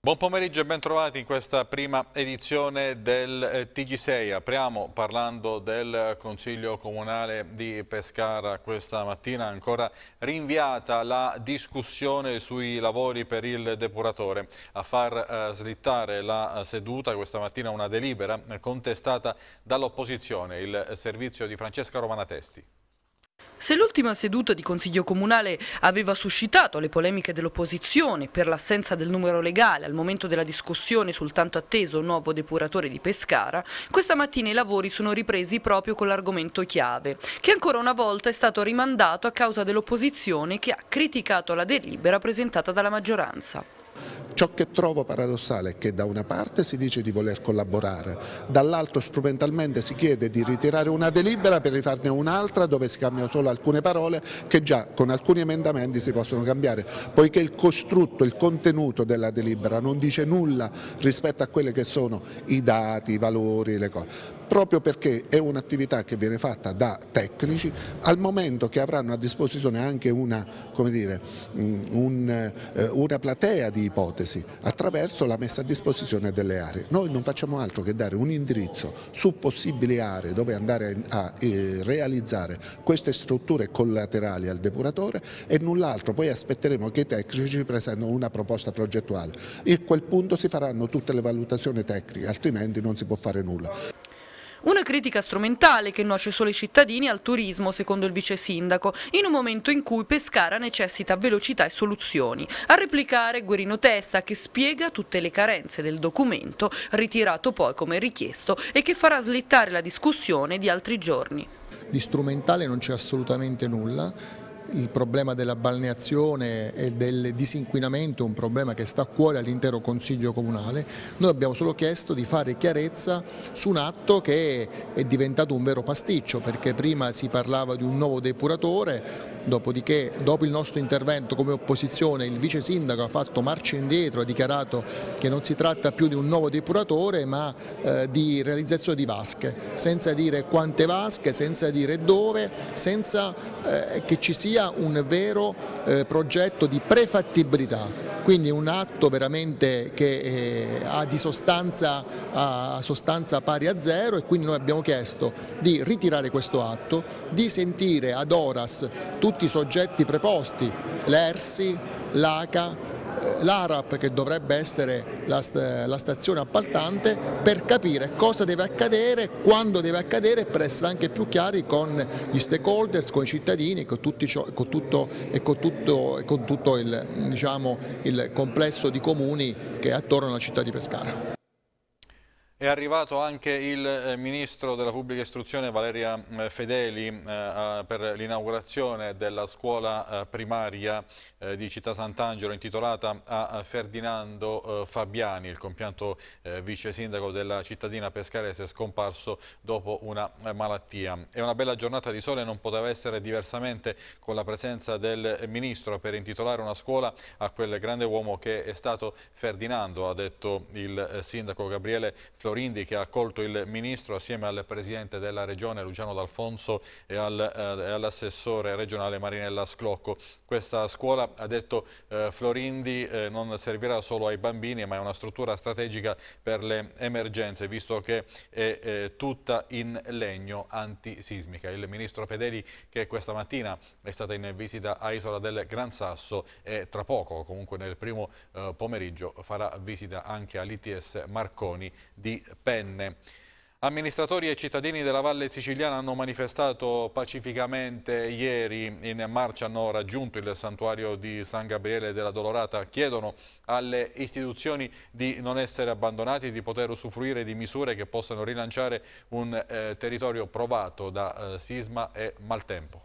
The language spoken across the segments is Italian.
Buon pomeriggio e ben trovati in questa prima edizione del TG6. Apriamo parlando del Consiglio Comunale di Pescara. Questa mattina ancora rinviata la discussione sui lavori per il depuratore. A far slittare la seduta questa mattina una delibera contestata dall'opposizione, il servizio di Francesca Romana Testi. Se l'ultima seduta di Consiglio Comunale aveva suscitato le polemiche dell'opposizione per l'assenza del numero legale al momento della discussione sul tanto atteso nuovo depuratore di Pescara, questa mattina i lavori sono ripresi proprio con l'argomento chiave, che ancora una volta è stato rimandato a causa dell'opposizione che ha criticato la delibera presentata dalla maggioranza. Ciò che trovo paradossale è che da una parte si dice di voler collaborare, dall'altro strumentalmente si chiede di ritirare una delibera per rifarne un'altra dove si cambiano solo alcune parole che già con alcuni emendamenti si possono cambiare, poiché il costrutto, il contenuto della delibera non dice nulla rispetto a quelli che sono i dati, i valori, le cose. Proprio perché è un'attività che viene fatta da tecnici, al momento che avranno a disposizione anche una platea di ipotesi attraverso la messa a disposizione delle aree. Noi non facciamo altro che dare un indirizzo su possibili aree dove andare a realizzare queste strutture collaterali al depuratore e null'altro, poi aspetteremo che i tecnici ci presentino una proposta progettuale e a quel punto si faranno tutte le valutazioni tecniche, altrimenti non si può fare nulla. Una critica strumentale che nuoce solo ai cittadini e al turismo, secondo il vice sindaco, in un momento in cui Pescara necessita velocità e soluzioni. A replicare Guerino Testa, che spiega tutte le carenze del documento, ritirato poi come richiesto e che farà slittare la discussione di altri giorni. Di strumentale non c'è assolutamente nulla. Il problema della balneazione e del disinquinamento è un problema che sta a cuore all'intero Consiglio Comunale. Noi abbiamo solo chiesto di fare chiarezza su un atto che è diventato un vero pasticcio, perché prima si parlava di un nuovo depuratore, dopodiché dopo il nostro intervento come opposizione il vice sindaco ha fatto marcia indietro, ha dichiarato che non si tratta più di un nuovo depuratore ma di realizzazione di vasche, senza dire quante vasche, senza dire dove, senza che ci sia un vero progetto di prefattibilità, quindi un atto veramente che ha di sostanza pari a zero, e quindi noi abbiamo chiesto di ritirare questo atto, di sentire ad horas tutti i soggetti preposti, l'ERSI, l'ACA, l'ARAP, che dovrebbe essere la stazione appaltante, per capire cosa deve accadere, quando deve accadere, per essere anche più chiari con gli stakeholders, con i cittadini, con tutto il complesso di comuni che è attorno alla città di Pescara. È arrivato anche il Ministro della Pubblica Istruzione Valeria Fedeli per l'inaugurazione della scuola primaria di Città Sant'Angelo intitolata a Ferdinando Fabiani, il compianto vice sindaco della cittadina pescarese scomparso dopo una malattia. È una bella giornata di sole, non poteva essere diversamente con la presenza del Ministro per intitolare una scuola a quel grande uomo che è stato Ferdinando, ha detto il sindaco Gabriele Florindi, che ha accolto il Ministro assieme al Presidente della Regione Luciano D'Alfonso e all'assessore regionale Marinella Sclocco. Questa scuola, ha detto Florindi, non servirà solo ai bambini, ma è una struttura strategica per le emergenze, visto che è tutta in legno antisismica. Il Ministro Fedeli, che questa mattina è stata in visita a Isola del Gran Sasso, e tra poco, comunque nel primo pomeriggio, farà visita anche all'ITS Marconi di Penne. Amministratori e cittadini della Valle Siciliana hanno manifestato pacificamente ieri, in marcia hanno raggiunto il santuario di San Gabriele della Dolorata, chiedono alle istituzioni di non essere abbandonati e di poter usufruire di misure che possano rilanciare un territorio provato da sisma e maltempo.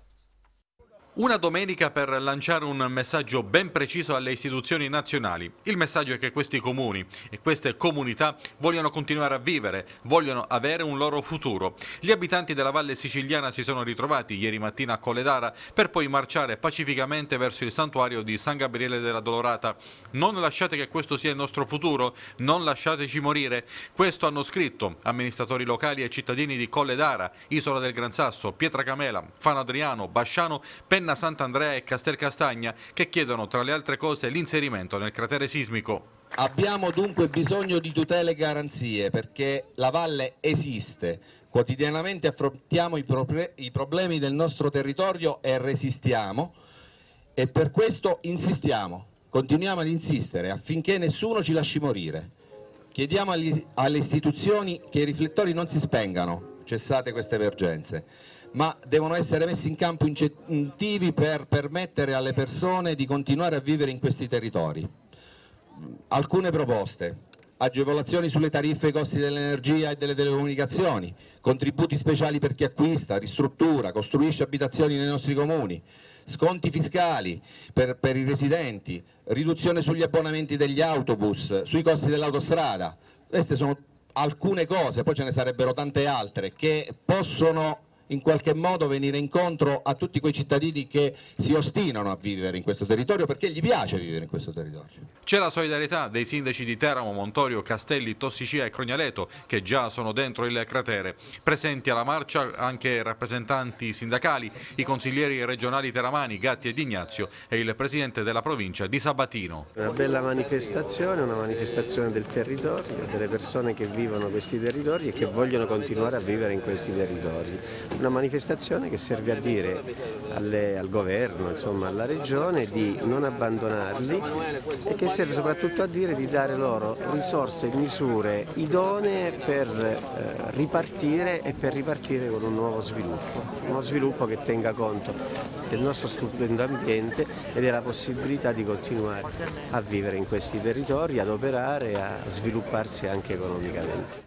Una domenica per lanciare un messaggio ben preciso alle istituzioni nazionali. Il messaggio è che questi comuni e queste comunità vogliono continuare a vivere, vogliono avere un loro futuro. Gli abitanti della Valle Siciliana si sono ritrovati ieri mattina a Colledara per poi marciare pacificamente verso il santuario di San Gabriele della Dolorata. Non lasciate che questo sia il nostro futuro, non lasciateci morire. Questo hanno scritto amministratori locali e cittadini di Colledara, Isola del Gran Sasso, Pietracamela, Fano Adriano, Basciano, Penna Sant'Andrea e Castelcastagna, che chiedono tra le altre cose l'inserimento nel cratere sismico. Abbiamo dunque bisogno di tutele e garanzie perché la valle esiste. Quotidianamente affrontiamo i problemi del nostro territorio e resistiamo, e per questo insistiamo, continuiamo ad insistere affinché nessuno ci lasci morire. Chiediamo alle istituzioni che i riflettori non si spengano, cessate queste emergenze, ma devono essere messi in campo incentivi per permettere alle persone di continuare a vivere in questi territori. Alcune proposte: agevolazioni sulle tariffe e i costi dell'energia e delle telecomunicazioni, contributi speciali per chi acquista, ristruttura, costruisce abitazioni nei nostri comuni, sconti fiscali per i residenti, riduzione sugli abbonamenti degli autobus, sui costi dell'autostrada. Queste sono alcune cose, poi ce ne sarebbero tante altre che possono in qualche modo venire incontro a tutti quei cittadini che si ostinano a vivere in questo territorio perché gli piace vivere in questo territorio. C'è la solidarietà dei sindaci di Teramo, Montorio, Castelli, Tossicia e Crognaleto che già sono dentro il cratere. Presenti alla marcia anche rappresentanti sindacali, i consiglieri regionali teramani Gatti e D'Ignazio e il presidente della provincia di Sabatino. Una bella manifestazione, una manifestazione del territorio, delle persone che vivono questi territori e che vogliono continuare a vivere in questi territori. Una manifestazione che serve a dire al governo, insomma alla regione, di non abbandonarli e che serve soprattutto a dire di dare loro risorse e misure idonee per ripartire e per ripartire con un nuovo sviluppo. Uno sviluppo che tenga conto del nostro stupendo ambiente e della possibilità di continuare a vivere in questi territori, ad operare e a svilupparsi anche economicamente.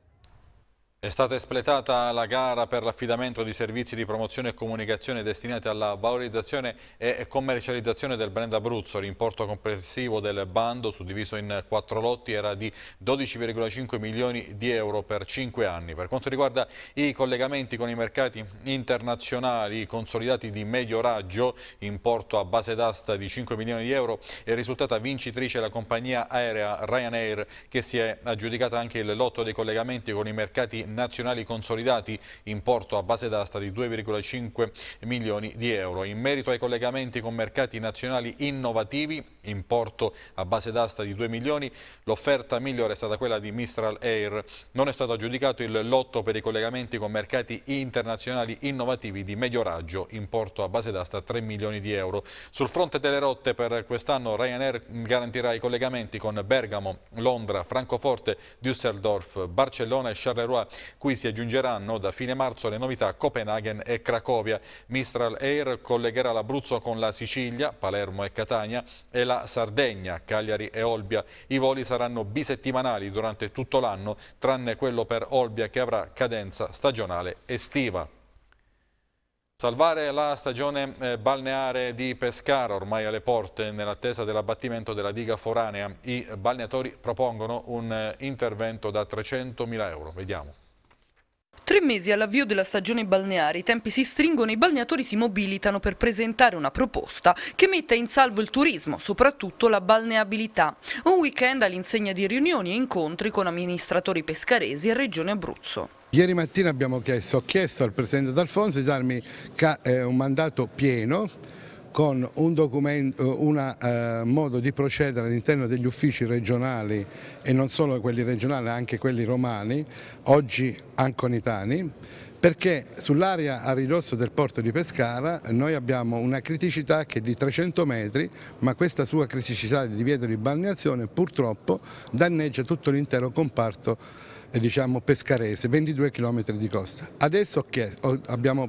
È stata espletata la gara per l'affidamento di servizi di promozione e comunicazione destinati alla valorizzazione e commercializzazione del brand Abruzzo. L'importo complessivo del bando, suddiviso in 4 lotti, era di 12,5 milioni di euro per 5 anni. Per quanto riguarda i collegamenti con i mercati internazionali consolidati di medio raggio, importo a base d'asta di 5 milioni di euro, è risultata vincitrice la compagnia aerea Ryanair, che si è aggiudicata anche il lotto dei collegamenti con i mercati nazionali consolidati, importo a base d'asta di 2,5 milioni di euro. In merito ai collegamenti con mercati nazionali innovativi, importo a base d'asta di 2 milioni, l'offerta migliore è stata quella di Mistral Air. Non è stato aggiudicato il lotto per i collegamenti con mercati internazionali innovativi di medio raggio, importo a base d'asta 3 milioni di euro. Sul fronte delle rotte, per quest'anno Ryanair garantirà i collegamenti con Bergamo, Londra, Francoforte, Düsseldorf, Barcellona e Charleroi, cui si aggiungeranno da fine marzo le novità Copenaghen e Cracovia. Mistral Air collegherà l'Abruzzo con la Sicilia, Palermo e Catania, e la Sardegna, Cagliari e Olbia. I voli saranno bisettimanali durante tutto l'anno, tranne quello per Olbia che avrà cadenza stagionale estiva. Salvare la stagione balneare di Pescara, ormai alle porte, nell'attesa dell'abbattimento della diga foranea. I balneatori propongono un intervento da 300.000 euro. Vediamo. 3 mesi all'avvio della stagione balneare, i tempi si stringono e i balneatori si mobilitano per presentare una proposta che metta in salvo il turismo, soprattutto la balneabilità. Un weekend all'insegna di riunioni e incontri con amministratori pescaresi e Regione Abruzzo. Ieri mattina ho chiesto al Presidente D'Alfonso di darmi un mandato pieno con un documento, modo di procedere all'interno degli uffici regionali e non solo quelli regionali, anche quelli romani, oggi anconitani, perché sull'area a ridosso del porto di Pescara noi abbiamo una criticità che è di 300 metri, ma questa sua criticità di divieto di balneazione purtroppo danneggia tutto l'intero comparto pescarese, 22 km di costa. Adesso abbiamo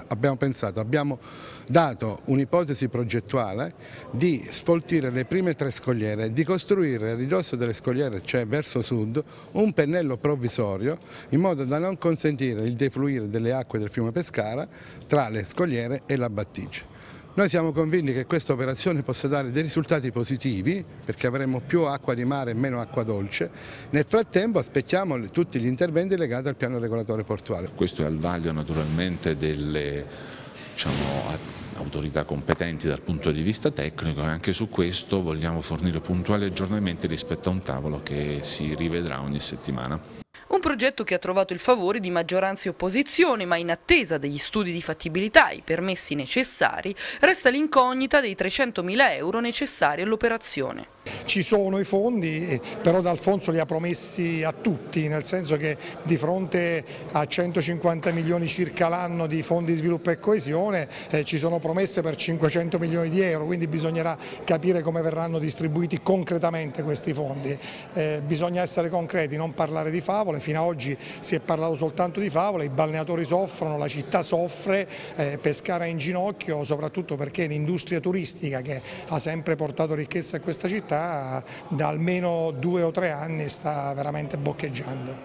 dato un'ipotesi progettuale di sfoltire le prime 3 scogliere, di costruire a ridosso delle scogliere, cioè verso sud, un pennello provvisorio in modo da non consentire il defluire delle acque del fiume Pescara tra le scogliere e la battigia. Noi siamo convinti che questa operazione possa dare dei risultati positivi perché avremo più acqua di mare e meno acqua dolce. Nel frattempo aspettiamo tutti gli interventi legati al piano regolatore portuale. Questo è al vaglio naturalmente delle autorità competenti dal punto di vista tecnico e anche su questo vogliamo fornire puntuali aggiornamenti rispetto a un tavolo che si rivedrà ogni settimana. Un progetto che ha trovato il favore di maggioranza e opposizione, ma in attesa degli studi di fattibilità e i permessi necessari, resta l'incognita dei 300.000 euro necessari all'operazione. Ci sono i fondi, però D'Alfonso li ha promessi a tutti, nel senso che di fronte a 150 milioni circa l'anno di fondi di sviluppo e coesione ci sono promesse per 500 milioni di euro, quindi bisognerà capire come verranno distribuiti concretamente questi fondi. Bisogna essere concreti, non parlare di favole, fino ad oggi si è parlato soltanto di favole, i balneatori soffrono, la città soffre, Pescara è in ginocchio, soprattutto perché l'industria turistica che ha sempre portato ricchezza a questa città da almeno 2 o 3 anni sta veramente boccheggiando.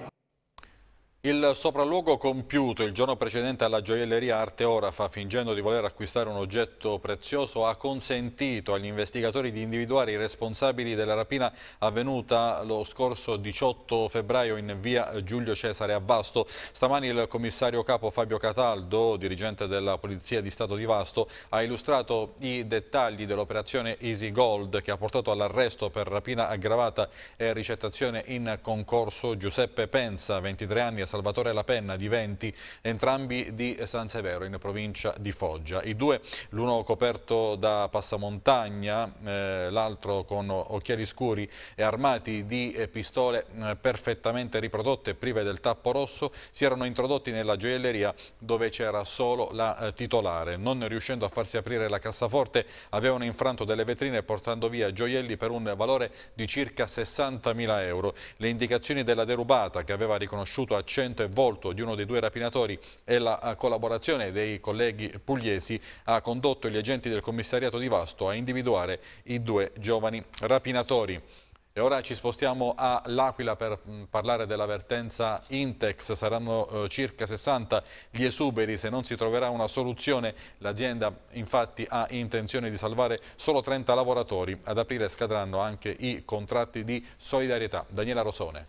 Il sopralluogo compiuto il giorno precedente alla gioielleria Arteorafa, fingendo di voler acquistare un oggetto prezioso, ha consentito agli investigatori di individuare i responsabili della rapina avvenuta lo scorso 18 febbraio in via Giulio Cesare a Vasto. Stamani il commissario capo Fabio Cataldo, dirigente della Polizia di Stato di Vasto, ha illustrato i dettagli dell'operazione Easy Gold che ha portato all'arresto per rapina aggravata e ricettazione in concorso Giuseppe Penza, 23 anni, e Salvatore La Penna, di 20, entrambi di San Severo in provincia di Foggia. I due, l'uno coperto da passamontagna, l'altro con occhiali scuri e armati di pistole perfettamente riprodotte prive del tappo rosso, si erano introdotti nella gioielleria dove c'era solo la titolare. Non riuscendo a farsi aprire la cassaforte, avevano infranto delle vetrine portando via gioielli per un valore di circa 60.000 euro. Le indicazioni della derubata, che aveva riconosciuto accento e volto di uno dei due rapinatori, e la collaborazione dei colleghi pugliesi ha condotto gli agenti del commissariato di Vasto a individuare i due giovani rapinatori. E ora ci spostiamo a L'Aquila per parlare dell'avvertenza Intex. Saranno circa 60 gli esuberi se non si troverà una soluzione. L'azienda infatti ha intenzione di salvare solo 30 lavoratori. Ad aprile scadranno anche i contratti di solidarietà. Daniela Rosone.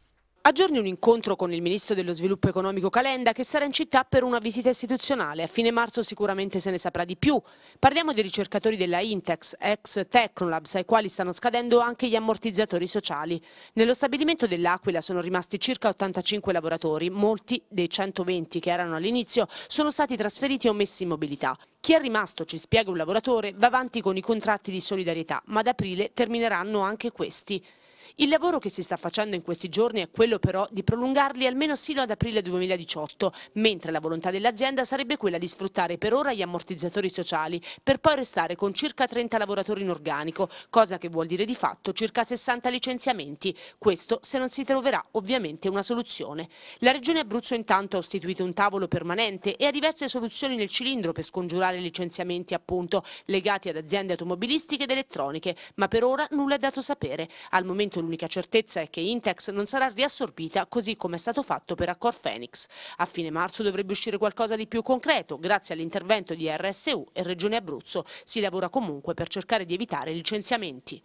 A giorni un incontro con il ministro dello sviluppo economico Calenda, che sarà in città per una visita istituzionale. A fine marzo sicuramente se ne saprà di più. Parliamo dei ricercatori della Intex, ex Tecnolabs, ai quali stanno scadendo anche gli ammortizzatori sociali. Nello stabilimento dell'Aquila sono rimasti circa 85 lavoratori, molti dei 120 che erano all'inizio sono stati trasferiti o messi in mobilità. Chi è rimasto, ci spiega un lavoratore, va avanti con i contratti di solidarietà, ma ad aprile termineranno anche questi. Il lavoro che si sta facendo in questi giorni è quello però di prolungarli almeno sino ad aprile 2018, mentre la volontà dell'azienda sarebbe quella di sfruttare per ora gli ammortizzatori sociali per poi restare con circa 30 lavoratori in organico, cosa che vuol dire di fatto circa 60 licenziamenti. Questo se non si troverà ovviamente una soluzione. La Regione Abruzzo intanto ha istituito un tavolo permanente e ha diverse soluzioni nel cilindro per scongiurare licenziamenti appunto legati ad aziende automobilistiche ed elettroniche, ma per ora nulla è dato sapere. Al momento l'unica certezza è che Intex non sarà riassorbita così come è stato fatto per Accor Phoenix. A fine marzo dovrebbe uscire qualcosa di più concreto grazie all'intervento di RSU e Regione Abruzzo. Si lavora comunque per cercare di evitare licenziamenti.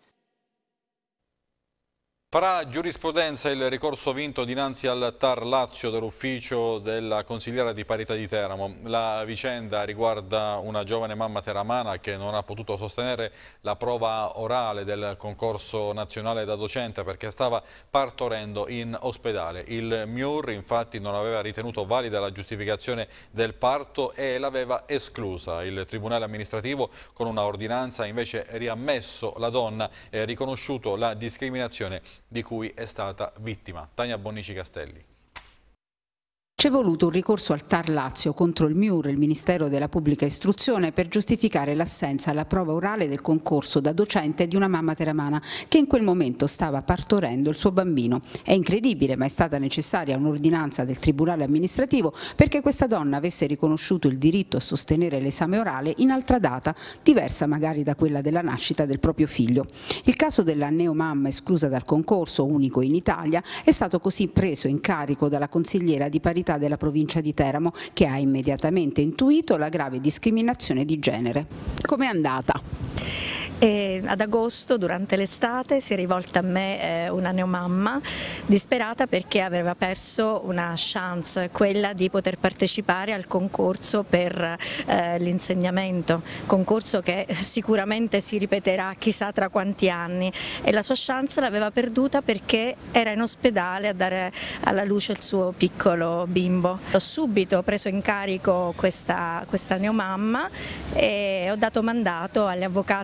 Farà giurisprudenza il ricorso vinto dinanzi al TAR Lazio dell'ufficio della consigliera di parità di Teramo. La vicenda riguarda una giovane mamma teramana che non ha potuto sostenere la prova orale del concorso nazionale da docente perché stava partorendo in ospedale. Il MIUR infatti non aveva ritenuto valida la giustificazione del parto e l'aveva esclusa. Il Tribunale amministrativo con una ordinanza ha invece riammesso la donna e riconosciuto la discriminazione di cui è stata vittima. Tania Bonnici Castelli. C'è voluto un ricorso al TAR Lazio contro il MIUR, il Ministero della Pubblica Istruzione, per giustificare l'assenza alla prova orale del concorso da docente di una mamma teramana che in quel momento stava partorendo il suo bambino. È incredibile, ma è stata necessaria un'ordinanza del Tribunale amministrativo perché questa donna avesse riconosciuto il diritto a sostenere l'esame orale in altra data, diversa magari da quella della nascita del proprio figlio. Il caso della neomamma esclusa dal concorso, unico in Italia, è stato così preso in carico dalla consigliera di parità della provincia di Teramo, che ha immediatamente intuito la grave discriminazione di genere. Com'è andata? Ad agosto, durante l'estate, si è rivolta a me una neomamma disperata perché aveva perso una chance, quella di poter partecipare al concorso per l'insegnamento, concorso che sicuramente si ripeterà chissà tra quanti anni, e la sua chance l'aveva perduta perché era in ospedale a dare alla luce il suo piccolo bimbo. Ho subito preso in carico questa neomamma e ho dato mandato alle avvocate del nostro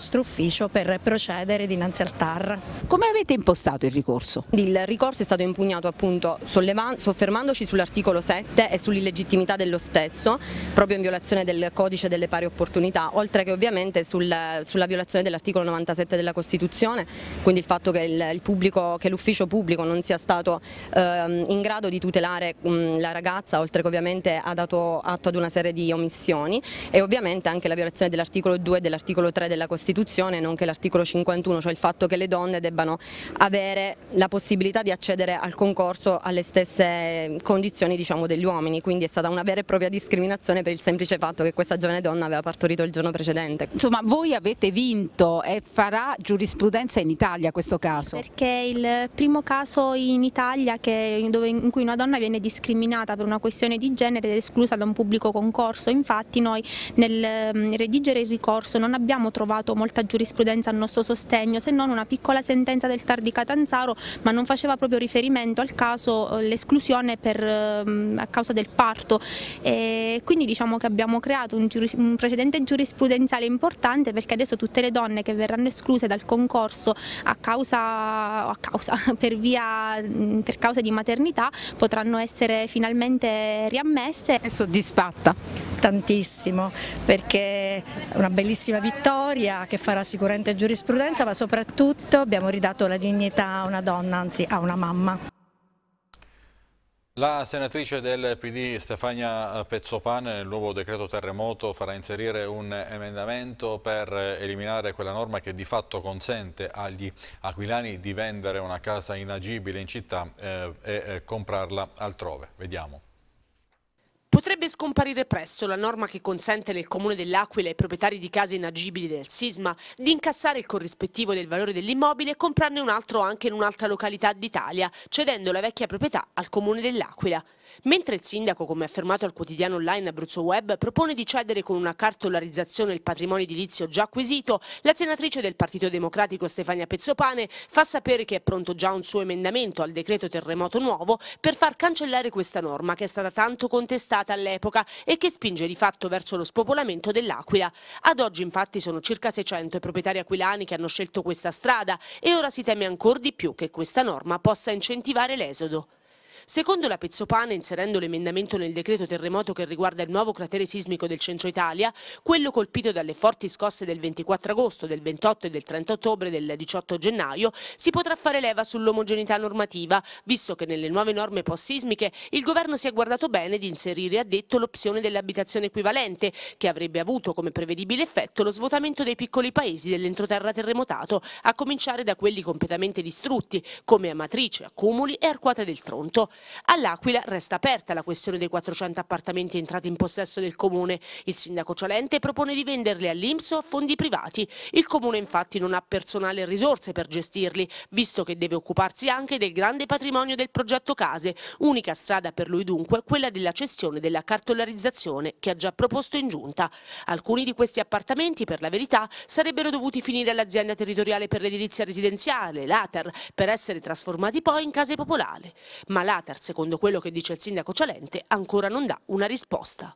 nostro ufficio per procedere dinanzi al TAR. Come avete impostato il ricorso? Il ricorso è stato impugnato appunto soffermandoci sull'articolo 7 e sull'illegittimità dello stesso, proprio in violazione del codice delle pari opportunità, oltre che ovviamente sulla violazione dell'articolo 97 della Costituzione, quindi il fatto che l'ufficio pubblico non sia stato in grado di tutelare la ragazza, oltre che ovviamente ha dato atto ad una serie di omissioni, e ovviamente anche la violazione dell'articolo 2 e dell'articolo 3 della Costituzione, nonché l'articolo 51, cioè il fatto che le donne debbano avere la possibilità di accedere al concorso alle stesse condizioni, diciamo, degli uomini. Quindi è stata una vera e propria discriminazione per il semplice fatto che questa giovane donna aveva partorito il giorno precedente. Insomma, voi avete vinto e farà giurisprudenza in Italia questo caso? Perché è il primo caso in Italia in cui una donna viene discriminata per una questione di genere ed esclusa da un pubblico concorso. Infatti noi nel redigere il ricorso non abbiamo trovato molta giurisprudenza a nostro sostegno, se non una piccola sentenza del TAR di Catanzaro, ma non faceva proprio riferimento al caso l'esclusione a causa del parto, e quindi diciamo che abbiamo creato un precedente giurisprudenziale importante, perché adesso tutte le donne che verranno escluse dal concorso per causa di maternità potranno essere finalmente riammesse. È soddisfatta? Tantissimo, perché è una bellissima vittoria che farà sicuramente giurisprudenza, ma soprattutto abbiamo ridato la dignità a una donna, anzi a una mamma. La senatrice del PD Stefania Pezzopane nel nuovo decreto terremoto farà inserire un emendamento per eliminare quella norma che di fatto consente agli aquilani di vendere una casa inagibile in città e comprarla altrove. Vediamo. Potrebbe scomparire presto la norma che consente nel comune dell'Aquila ai proprietari di case inagibili del sisma di incassare il corrispettivo del valore dell'immobile e comprarne un altro anche in un'altra località d'Italia, cedendo la vecchia proprietà al comune dell'Aquila. Mentre il sindaco, come affermato al quotidiano online Abruzzo Web, propone di cedere con una cartolarizzazione il patrimonio edilizio già acquisito, la senatrice del Partito Democratico Stefania Pezzopane fa sapere che è pronto già un suo emendamento al decreto terremoto nuovo per far cancellare questa norma che è stata tanto contestata all'epoca e che spinge di fatto verso lo spopolamento dell'Aquila. Ad oggi infatti sono circa 600 i proprietari aquilani che hanno scelto questa strada e ora si teme ancor di più che questa norma possa incentivare l'esodo. Secondo la Pezzopane, inserendo l'emendamento nel decreto terremoto che riguarda il nuovo cratere sismico del centro Italia, quello colpito dalle forti scosse del 24 agosto, del 28 e del 30 ottobre del 18 gennaio, si potrà fare leva sull'omogeneità normativa, visto che nelle nuove norme post-sismiche il governo si è guardato bene di inserire a detto l'opzione dell'abitazione equivalente, che avrebbe avuto come prevedibile effetto lo svuotamento dei piccoli paesi dell'entroterra terremotato, a cominciare da quelli completamente distrutti, come Amatrice, Accumuli e Arquata del Tronto. All'Aquila resta aperta la questione dei 400 appartamenti entrati in possesso del comune. Il sindaco Ciolente propone di venderli all'INPS o a fondi privati. Il comune infatti non ha personale e risorse per gestirli, visto che deve occuparsi anche del grande patrimonio del progetto Case. Unica strada per lui dunque quella della cessione della cartolarizzazione che ha già proposto in giunta. Alcuni di questi appartamenti, per la verità, sarebbero dovuti finire all'azienda territoriale per l'edilizia residenziale, l'Ater, per essere trasformati poi in case popolari. Ma l'Ater, secondo quello che dice il sindaco Ciolente, ancora non dà una risposta.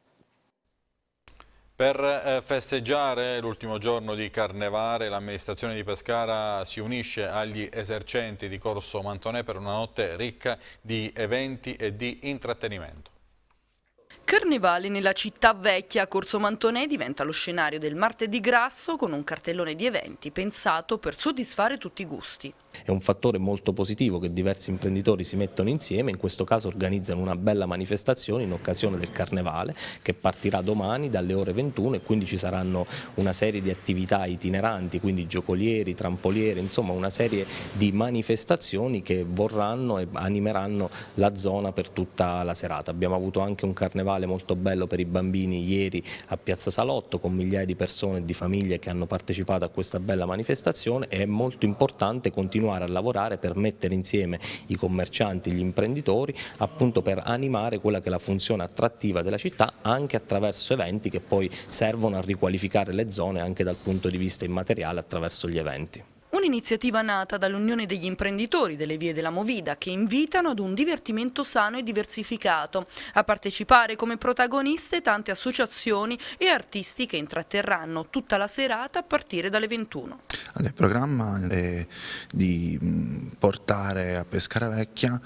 Per festeggiare l'ultimo giorno di Carnevale, l'amministrazione di Pescara si unisce agli esercenti di Corso Mantonè per una notte ricca di eventi e di intrattenimento. Carnevale nella città vecchia a Corso Mantonè diventa lo scenario del martedì grasso con un cartellone di eventi pensato per soddisfare tutti i gusti. È un fattore molto positivo che diversi imprenditori si mettono insieme, in questo caso organizzano una bella manifestazione in occasione del Carnevale che partirà domani dalle ore 21 e quindi ci saranno una serie di attività itineranti, quindi giocolieri, trampolieri, insomma una serie di manifestazioni che vorranno e animeranno la zona per tutta la serata. Abbiamo avuto anche un Carnevale molto bello per i bambini ieri a Piazza Salotto con migliaia di persone e di famiglie che hanno partecipato a questa bella manifestazione e è molto importante continuare a lavorare per mettere insieme i commercianti, gli imprenditori, appunto per animare quella che è la funzione attrattiva della città anche attraverso eventi che poi servono a riqualificare le zone anche dal punto di vista immateriale attraverso gli eventi. un'iniziativa nata dall'Unione degli imprenditori delle vie della Movida che invitano ad un divertimento sano e diversificato. A partecipare come protagoniste tante associazioni e artisti che intratterranno tutta la serata a partire dalle 21. Il programma è di portare a Pescara Vecchia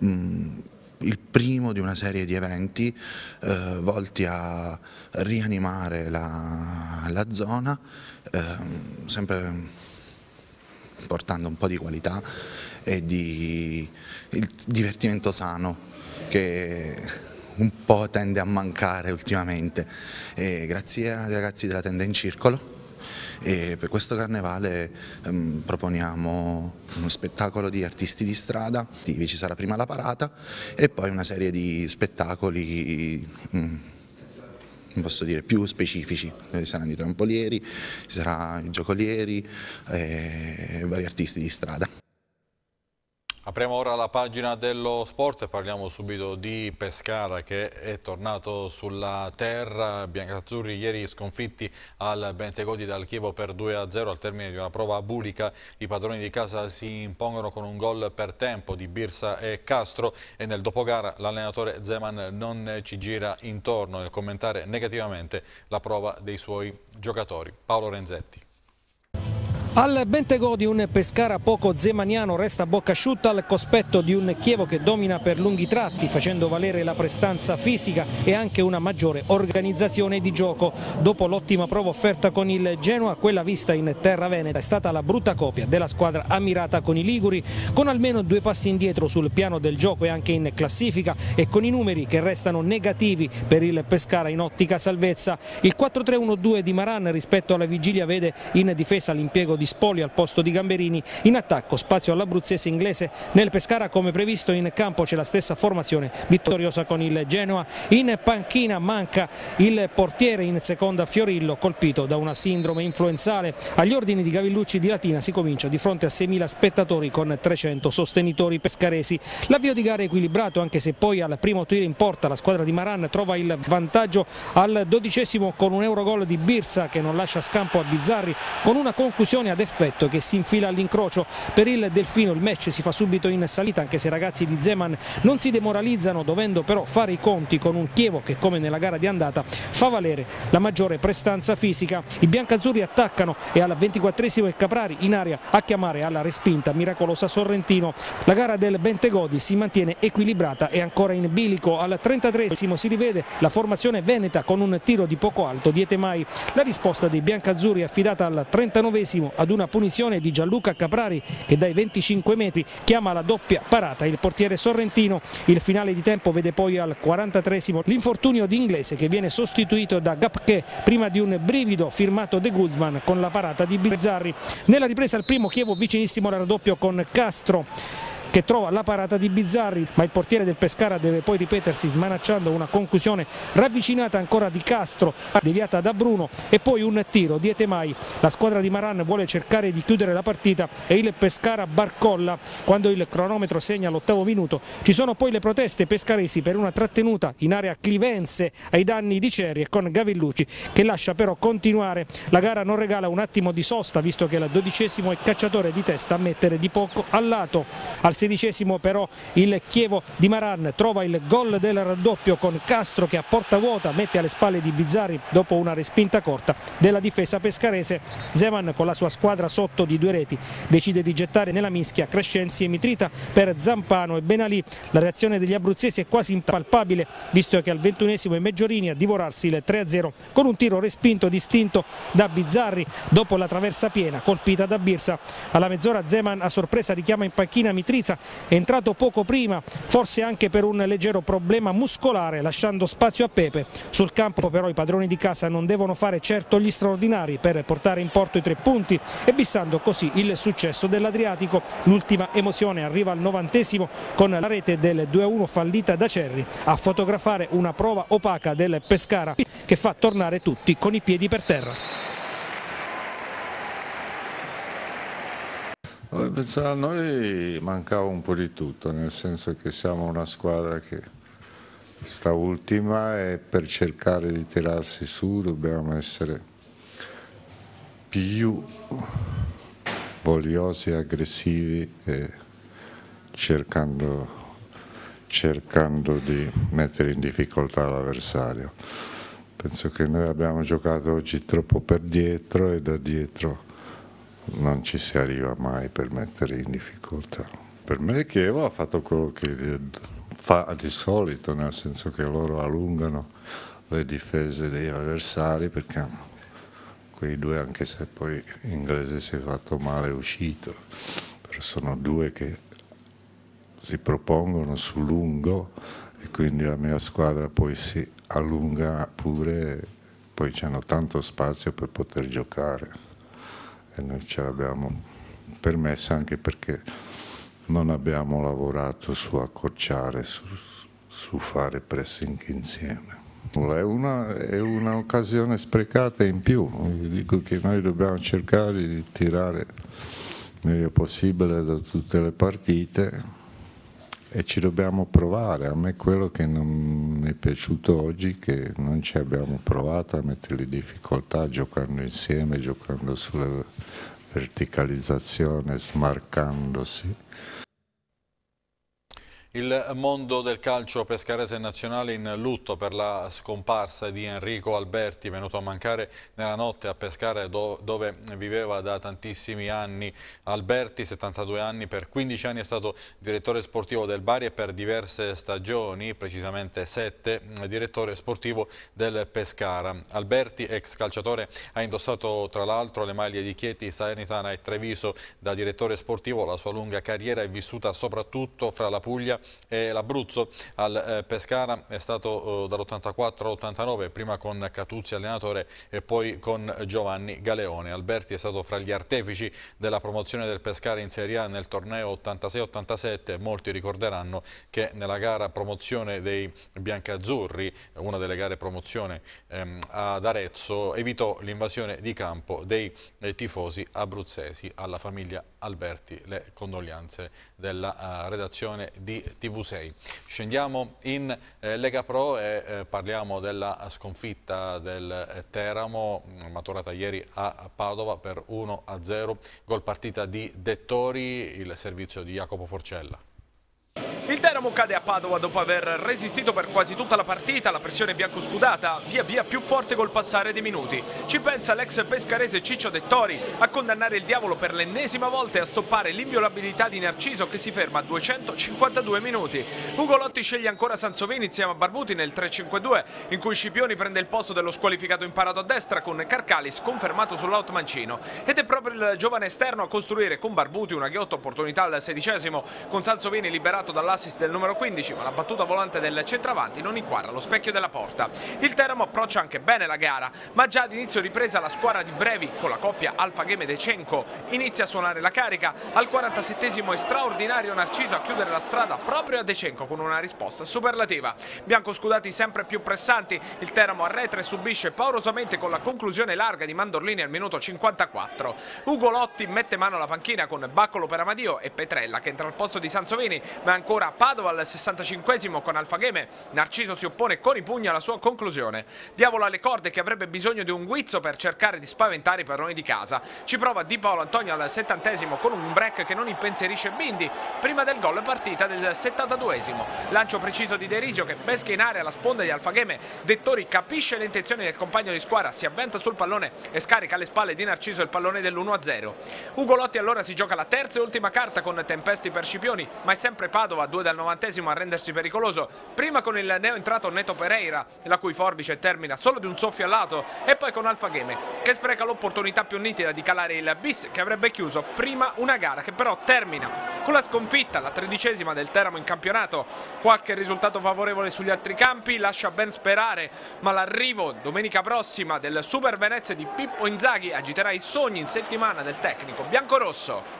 il primo di una serie di eventi volti a rianimare la zona, sempre portando un po' di qualità e di il divertimento sano che un po' tende a mancare ultimamente. Grazie ai ragazzi della Tenda in Circolo. E per questo carnevale proponiamo uno spettacolo di artisti di strada, ci sarà prima la parata e poi una serie di spettacoli posso dire più specifici, ci saranno i trampolieri, ci saranno i giocolieri e vari artisti di strada. Apriamo ora la pagina dello sport e parliamo subito di Pescara che è tornato sulla terra. Biancazzurri ieri sconfitti al Bentegodi dal Chievo per 2-0 al termine di una prova bulica. I padroni di casa si impongono con un gol per tempo di Birsa e Castro e nel dopogara l'allenatore Zeman non ci gira intorno nel commentare negativamente la prova dei suoi giocatori. Paolo Renzetti. Al Bentegodi un Pescara poco zemaniano resta a bocca asciutta al cospetto di un Chievo che domina per lunghi tratti facendo valere la prestanza fisica e anche una maggiore organizzazione di gioco. Dopo l'ottima prova offerta con il Genoa, quella vista in terra veneta è stata la brutta copia della squadra ammirata con i liguri, con almeno 2 passi indietro sul piano del gioco e anche in classifica e con i numeri che restano negativi per il Pescara in ottica salvezza. Il 4-3-1-2 di Maran rispetto alla vigilia vede in difesa l'impiego di Spoli al posto di Gamberini, in attacco spazio all'abruzzese inglese. Nel Pescara come previsto in campo c'è la stessa formazione vittoriosa con il Genoa. In panchina manca il portiere, in seconda Fiorillo colpito da una sindrome influenzale. Agli ordini di Gavillucci di Latina si comincia di fronte a 6.000 spettatori con 300 sostenitori pescaresi. L'avvio di gara è equilibrato anche se poi al primo tiro in porta la squadra di Maran trova il vantaggio al 12° con un Eurogol di Birsa che non lascia scampo a Bizzarri con una conclusione ad effetto che si infila all'incrocio. Per il Delfino il match si fa subito in salita anche se i ragazzi di Zeman non si demoralizzano dovendo però fare i conti con un Chievo che come nella gara di andata fa valere la maggiore prestanza fisica. I biancazzurri attaccano e al 24° è Caprari in area a chiamare alla respinta miracolosa Sorrentino. La gara del Bentegodi si mantiene equilibrata e ancora in bilico. Al 33° si rivede la formazione veneta con un tiro di poco alto di Etemai. La risposta dei biancazzurri è affidata al 39° ad una punizione di Gianluca Caprari che dai 25 metri chiama la doppia parata il portiere sorrentino. Il finale di tempo vede poi al 43° l'infortunio di Inglese che viene sostituito da Gapché prima di un brivido firmato De Guzman con la parata di Bizzarri. Nella ripresa al primo Chievo vicinissimo al raddoppio con Castro che trova la parata di Bizzarri, ma il portiere del Pescara deve poi ripetersi smanacciando una conclusione ravvicinata ancora di Castro, deviata da Bruno e poi un tiro di Etemai. La squadra di Maran vuole cercare di chiudere la partita e il Pescara barcolla quando il cronometro segna l'8° minuto. Ci sono poi le proteste pescaresi per una trattenuta in area clivense ai danni di Ceri e con Gavillucci che lascia però continuare. La gara non regala un attimo di sosta visto che il 12° è Cacciatore di testa a mettere di poco al lato. Al 16° però il Chievo di Maran trova il gol del raddoppio con Castro che a porta vuota mette alle spalle di Bizzarri dopo una respinta corta della difesa pescarese. Zeman con la sua squadra sotto di 2 reti decide di gettare nella mischia Crescenzi e Mitrita per Zampano e Benalì. La reazione degli abruzzesi è quasi impalpabile visto che al 21° è Meggiorini a divorarsi il 3-0 con un tiro respinto distinto da Bizzarri dopo la traversa piena colpita da Birsa. Alla mezz'ora Zeman a sorpresa richiama in panchina Mitriza, è entrato poco prima, forse anche per un leggero problema muscolare, lasciando spazio a Pepe. Sul campo però i padroni di casa non devono fare certo gli straordinari per portare in porto i 3 punti e bissando così il successo dell'Adriatico. L'ultima emozione arriva al 90° con la rete del 2-1 fallita da Cerri a fotografare una prova opaca del Pescara che fa tornare tutti con i piedi per terra. A noi mancava un po' di tutto, nel senso che siamo una squadra che sta ultima e per cercare di tirarsi su dobbiamo essere più vogliosi, aggressivi e cercando di mettere in difficoltà l'avversario. Penso che noi abbiamo giocato oggi troppo per dietro e da dietro non ci si arriva mai per mettere in difficoltà. Per me Chievo ha fatto quello che fa di solito, nel senso che loro allungano le difese degli avversari, perché quei due, anche se poi l'inglese si è fatto male, è uscito, però sono due che si propongono su lungo e quindi la mia squadra poi si allunga pure, poi c'hanno tanto spazio per poter giocare e noi ce l'abbiamo permessa anche perché non abbiamo lavorato su accorciare, su fare pressing insieme. È un'occasione sprecata in più, dico che noi dobbiamo cercare di tirare il meglio possibile da tutte le partite e ci dobbiamo provare. A me quello che non mi è piaciuto oggi è che non ci abbiamo provato a mettere in difficoltà giocando insieme, giocando sulla verticalizzazione, smarcandosi. Il mondo del calcio pescarese nazionale in lutto per la scomparsa di Enrico Alberti, venuto a mancare nella notte a Pescara dove viveva da tantissimi anni. Alberti, 72 anni, per 15 anni è stato direttore sportivo del Bari e per diverse stagioni, precisamente 7, direttore sportivo del Pescara. Alberti, ex calciatore, ha indossato tra l'altro le maglie di Chieti, Salernitana e Treviso da direttore sportivo. La sua lunga carriera è vissuta soprattutto fra la Puglia e l'Abruzzo. Al Pescara è stato dall'84 all'89, prima con Catuzzi allenatore e poi con Giovanni Galeone. Alberti è stato fra gli artefici della promozione del Pescara in Serie A nel torneo 86-87. Molti ricorderanno che nella gara promozione dei biancazzurri, una delle gare promozione ad Arezzo, evitò l'invasione di campo dei tifosi abruzzesi. Alla famiglia Alberti le condoglianze della redazione di TV6. Scendiamo in Lega Pro e parliamo della sconfitta del Teramo, maturata ieri a Padova per 1-0, gol partita di Dettori, il servizio di Jacopo Forcella. Il Teramo cade a Padova dopo aver resistito per quasi tutta la partita, la pressione biancoscudata via via più forte col passare dei minuti. Ci pensa l'ex pescarese Ciccio Dettori a condannare il diavolo per l'ennesima volta e a stoppare l'inviolabilità di Narciso che si ferma a 252 minuti. Ugo Lotti sceglie ancora Sansovini insieme a Barbuti nel 3-5-2 in cui Scipioni prende il posto dello squalificato imparato a destra con Carcalis confermato sull'out mancino. Ed è proprio il giovane esterno a costruire con Barbuti una ghiotta opportunità al 16esimo, con Sansovini liberato dall'assist del numero 15, ma la battuta volante del centravanti non inquadra lo specchio della porta. Il Teramo approccia anche bene la gara, ma già ad inizio ripresa la squadra di Brevi con la coppia Alfagheme-De Cenco inizia a suonare la carica. Al 47esimo è straordinario Narciso a chiudere la strada proprio a De Cenco con una risposta superlativa. Biancoscudati sempre più pressanti, il Teramo arretra e subisce paurosamente con la conclusione larga di Mandorlini al minuto 54. Ugo Lotti mette mano alla panchina con Baccolo per Amadio e Petrella che entra al posto di Sansovini, ma ancora a Padova al 65esimo con Alfagheme. Narciso si oppone con i pugni alla sua conclusione. Diavolo alle corde che avrebbe bisogno di un guizzo per cercare di spaventare i padroni di casa. Ci prova Di Paolo Antonio al 70esimo con un break che non impensierisce Bindi prima del gol partita del 72esimo. Lancio preciso di Derisio che pesca in area alla sponda di Alfagheme. Dettori capisce le intenzioni del compagno di squadra, si avventa sul pallone e scarica alle spalle di Narciso il pallone dell'1-0. Ugo Lotti allora si gioca la terza e ultima carta con Tempesti per Scipioni, ma è sempre Padova 2 dal 90esimo a rendersi pericoloso, prima con il neo entrato Neto Pereira, la cui forbice termina solo di un soffio al lato, e poi con Alfagheme che spreca l'opportunità più nitida di calare il bis che avrebbe chiuso prima una gara che però termina con la sconfitta, la 13esima del Teramo in campionato. Qualche risultato favorevole sugli altri campi lascia ben sperare, ma l'arrivo domenica prossima del Super Venezia di Pippo Inzaghi agiterà i sogni in settimana del tecnico biancorosso.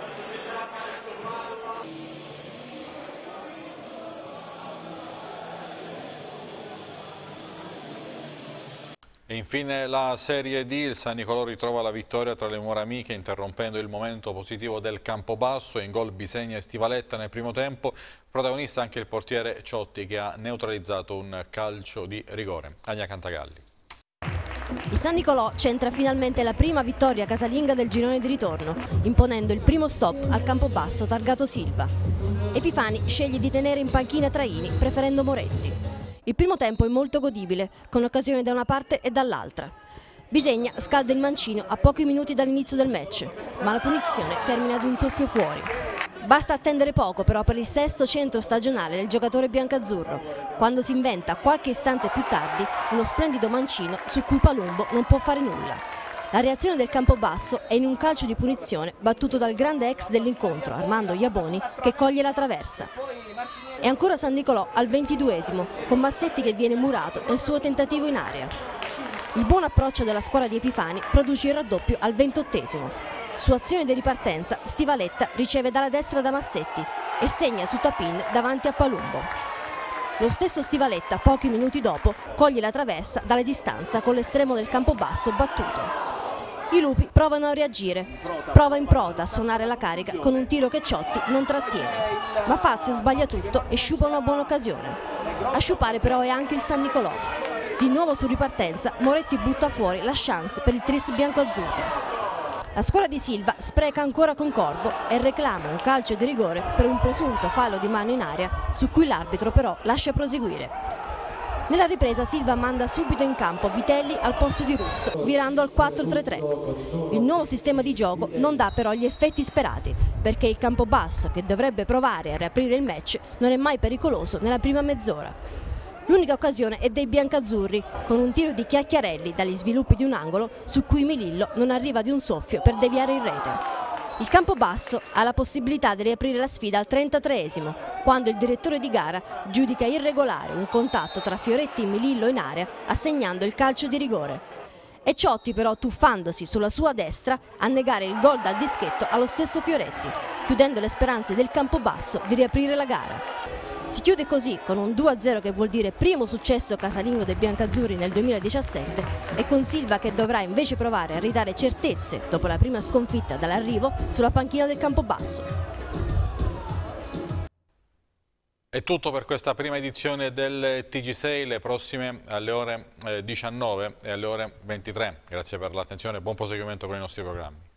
E infine la Serie D, il San Nicolò ritrova la vittoria tra le mura amiche interrompendo il momento positivo del Campobasso. In gol Bisegna e Stivaletta nel primo tempo, protagonista anche il portiere Ciotti che ha neutralizzato un calcio di rigore. Ania Cantagalli. Il San Nicolò centra finalmente la prima vittoria casalinga del girone di ritorno, imponendo il primo stop al Campobasso targato Silva. Epifani sceglie di tenere in panchina Traini, preferendo Moretti. Il primo tempo è molto godibile, con occasioni da una parte e dall'altra. Bisegna scalda il mancino a pochi minuti dall'inizio del match, ma la punizione termina ad un soffio fuori. Basta attendere poco però per il sesto centro stagionale del giocatore biancazzurro, quando si inventa qualche istante più tardi uno splendido mancino su cui Palumbo non può fare nulla. La reazione del Campobasso è in un calcio di punizione battuto dal grande ex dell'incontro, Armando Iaboni, che coglie la traversa. E ancora San Nicolò al 22esimo, con Massetti che viene murato nel suo tentativo in area. Il buon approccio della squadra di Epifani produce il raddoppio al 28esimo. Su azione di ripartenza, Stivaletta riceve dalla destra da Massetti e segna su Tapin davanti a Palumbo. Lo stesso Stivaletta, pochi minuti dopo, coglie la traversa dalla distanza con l'estremo del Campobasso battuto. I lupi provano a reagire, prova in prota a suonare la carica con un tiro che Ciotti non trattiene, ma Fazio sbaglia tutto e sciupa una buona occasione. A sciupare però è anche il San Nicolò. Di nuovo su ripartenza, Moretti butta fuori la chance per il tris biancoazzurro. La squadra di Silva spreca ancora con Corbo e reclama un calcio di rigore per un presunto fallo di mano in area su cui l'arbitro però lascia proseguire. Nella ripresa Silva manda subito in campo Vitelli al posto di Russo, virando al 4-3-3. Il nuovo sistema di gioco non dà però gli effetti sperati, perché il Campobasso, che dovrebbe provare a riaprire il match, non è mai pericoloso nella prima mezz'ora. L'unica occasione è dei biancazzurri, con un tiro di Chiacchiarelli dagli sviluppi di un angolo su cui Milillo non arriva di un soffio per deviare in rete. Il Campobasso ha la possibilità di riaprire la sfida al 33esimo, quando il direttore di gara giudica irregolare un contatto tra Fioretti e Milillo in area, assegnando il calcio di rigore. E Ciotti però, tuffandosi sulla sua destra, a negare il gol dal dischetto allo stesso Fioretti, chiudendo le speranze del Campobasso di riaprire la gara. Si chiude così con un 2-0 che vuol dire primo successo casalingo dei biancazzurri nel 2017 e con Silva che dovrà invece provare a ridare certezze dopo la prima sconfitta dall'arrivo sulla panchina del Campobasso. È tutto per questa prima edizione del TG6, le prossime alle ore 19 e alle ore 23. Grazie per l'attenzione e buon proseguimento con i nostri programmi.